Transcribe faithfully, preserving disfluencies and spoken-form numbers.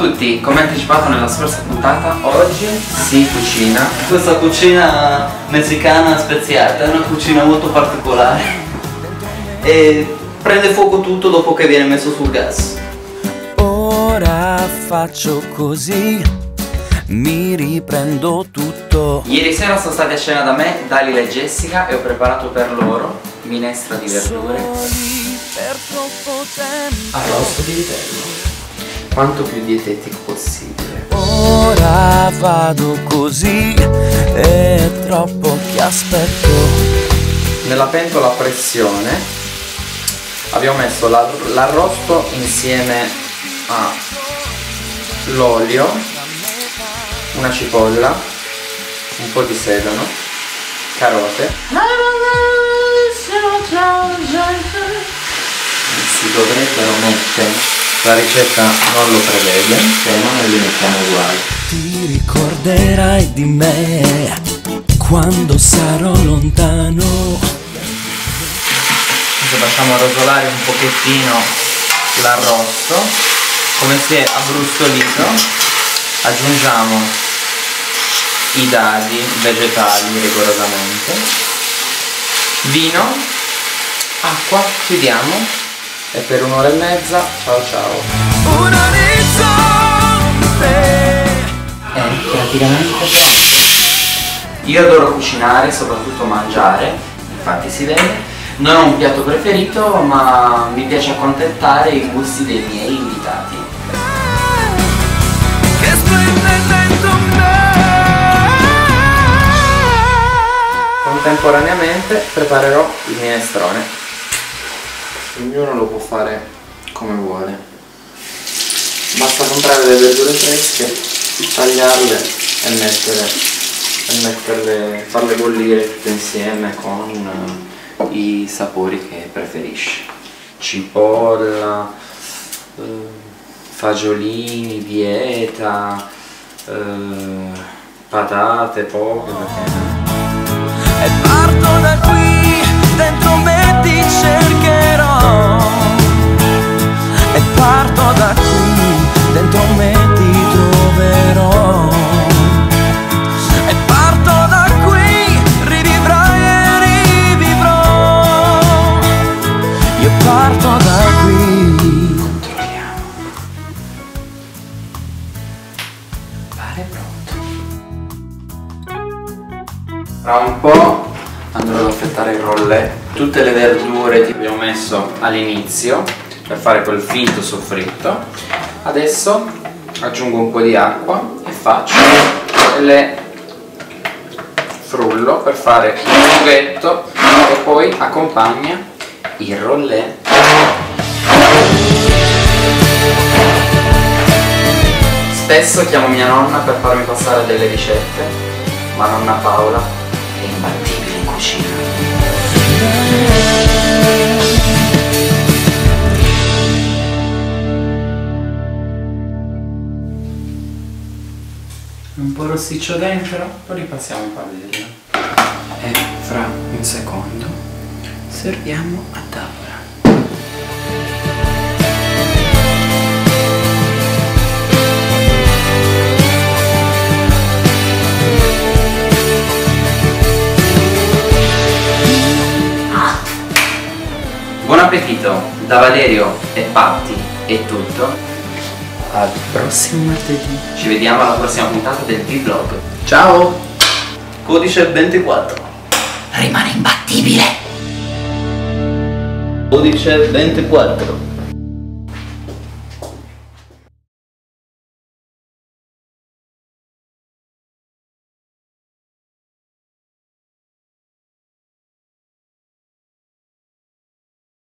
tutti, come anticipato nella scorsa puntata, oggi si cucina. Questa cucina messicana speziata è una cucina molto particolare e prende fuoco tutto dopo che viene messo sul gas. Ora faccio così, mi riprendo tutto. Ieri sera sono stati a cena da me, Dalila e Jessica, e ho preparato per loro minestra di verdure, arrosto di vitello, quanto più dietetico possibile. Ora vado così, è troppo che aspetto. Nella pentola a pressione abbiamo messo l'arrosto insieme all'olio, una cipolla, un po' di sedano, carote. Si dovrebbero mettere, la ricetta non lo prevede, se no noi li mettiamo uguali. Ti ricorderai di me quando sarò lontano. Adesso facciamo rosolare un pochettino l'arrosto. Come si è abbrustolito, aggiungiamo i dadi vegetali rigorosamente, vino, acqua, chiudiamo e per un'ora e mezza ciao ciao. Un orizzonte È praticamente pronto. Io adoro cucinare, soprattutto mangiare, infatti si vede. Non ho un piatto preferito, ma mi piace accontentare i gusti dei miei invitati. che splende dentro me. Contemporaneamente preparerò il minestrone. Ognuno lo può fare come vuole. Basta comprare le verdure fresche, tagliarle e mettere e metterle, farle bollire tutte insieme con uh, i sapori che preferisci. Cipolla, uh, fagiolini, bieta, uh, patate, poche perché... E parto da qui, dentro me ti cercherò. E parto da qui, dentro me ti troverò. E parto da qui, rivivrai e rivivrò. Io parto da qui. Controlliamo. Pare pronto. Tra un po' andrò ad affettare il rollè. Tutte le verdure che abbiamo messo all'inizio per fare quel finto soffritto. Adesso aggiungo un po' di acqua e faccio le frullo per fare il sughetto che poi accompagna il rollè. Spesso chiamo mia nonna per farmi passare delle ricette, ma nonna Paola è imbattibile in cucina. Un po' rossiccio dentro, poi ripassiamo in padella. E fra un secondo serviamo a tavola. Buon appetito! Da Valerio e Patti è tutto. Al prossimo martedì. Ci vediamo alla prossima puntata del V-Vlog. Ciao! Codice ventiquattro. Rimane imbattibile! Codice ventiquattro.